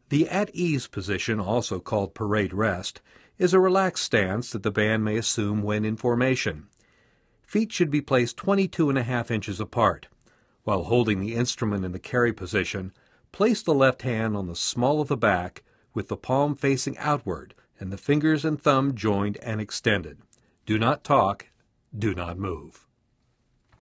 The at-ease position, also called parade rest, is a relaxed stance that the band may assume when in formation. Feet should be placed 22.5 inches apart. While holding the instrument in the carry position, place the left hand on the small of the back with the palm facing outward and the fingers and thumb joined and extended. Do not talk, do not move.